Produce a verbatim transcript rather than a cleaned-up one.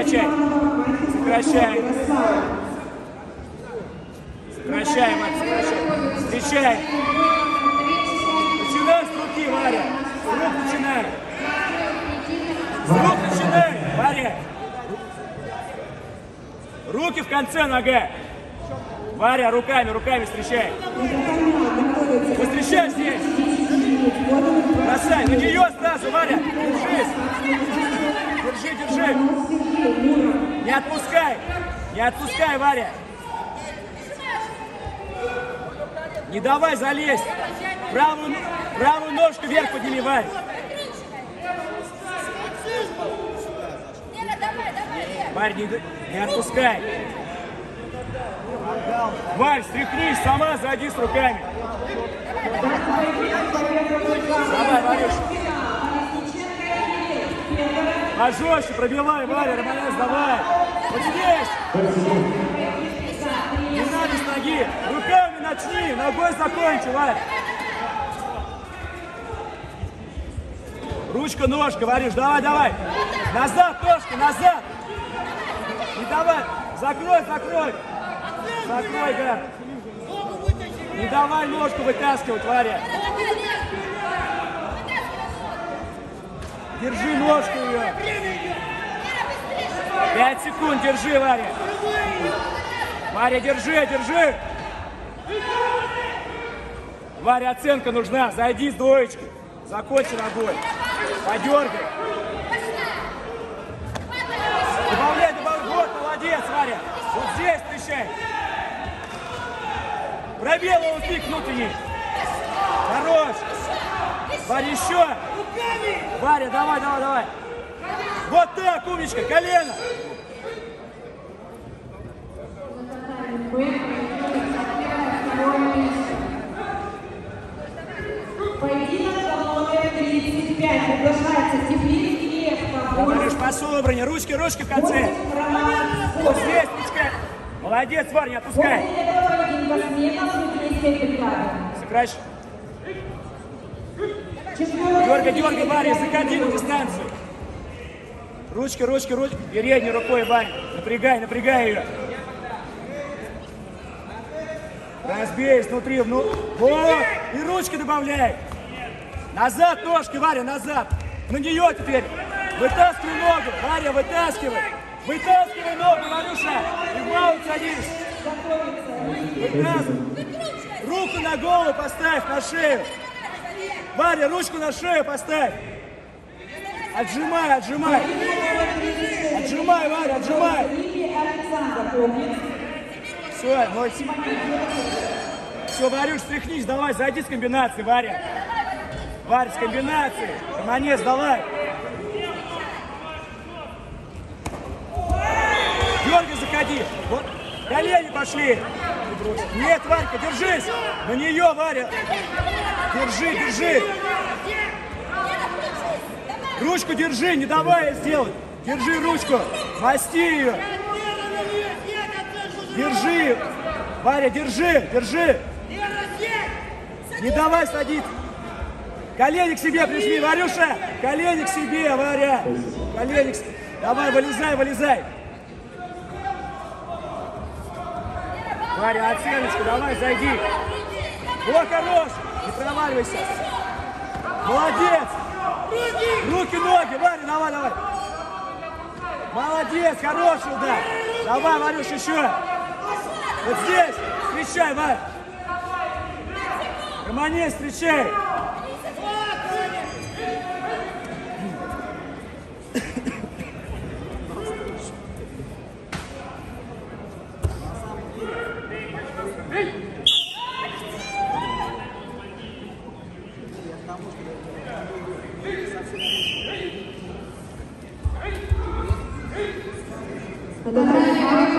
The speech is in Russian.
качай. Сокращай. Сокращай, Варя, сокращай. Встречай. Начинай с руки, Варя. С рук начинай. С рук начинай, Варя. Руки в конце нога. Варя, руками, руками встречай. Встречай здесь. Бросай. На нее сразу, Варя. Держись. Держи, держи. Не отпускай. Не отпускай, Варя. Не давай залезть. Правую, правую ножку вверх подними, Варя. Варя, не, не отпускай. Варь, стряхнись, сама зайди с руками. Давай, Варюш. Пожестче пробивай, Варя, Романец, давай. Вот здесь. Не надо с ноги. Руками начни, ногой закончи, Варя. Ручка, ножка, Варюш, давай, давай. Назад, ножка, назад. Не давай. Закрой, закрой. Закрой, Гар. Не давай ножку вытаскивать, Варя. Держи ножку ее. Пять секунд, держи, Варя. Варя, держи, держи. Варя, оценка нужна. Зайди с двоечки. Закончи ногой. Подергай. Добавляй, добавляй. Вот, молодец, Варя. Вот здесь встречай. Пробел его пик внутренний. Хорош. Варя, еще. Варя, давай, давай, давай. Вот так, умничка, колено. Поединок за номер тридцать пять. Приглашается Теплицкий Лев. Варюш, по собране. Ручки, ручки в конце. Вот здесь, ручка. Молодец, Варя, не отпускай. Сокращ. Дергай, дергай, Варя, заходи на дистанцию. Ручки, ручки, ручки. Передней рукой, Варя. Напрягай, напрягай ее. Разбей изнутри, вну... Вот! И ручки добавляй. Назад ножки, Варя, назад. На нее теперь. Вытаскивай ногу, Варя, вытаскивай. Вытаскивай ногу, Варюша. И в маунт садись. Вытаскивай. Руку на голову поставь, на шею. Варя, ручку на шею поставь. Отжимай, отжимай. Отжимай, Варя, отжимай. Все, ноль. Все, Варюш, стряхнись, давай, зайди с комбинацией, Варя. Варя, с комбинацией. Романец, давай. Дергай, заходи. Вот, колени пошли. Нет, Варька, держись. На нее, Варя. Держи, держи. Ручку держи, не давай сделать. Держи ручку. Масти ее. Держи. Варя, держи, держи. Не давай садиться. Колени к себе прижми, Варюша. Колени к себе, Варя. Колени к себе. Давай, вылезай, вылезай. Варя, оценочку, давай, зайди. О, хорош. Не проваливайся. Молодец. Руки, ноги, Варя, давай, давай. Молодец, хороший удар. Давай, Варюш, еще. Вот здесь. Встречай, Варя. Романец, встречай. Подобрали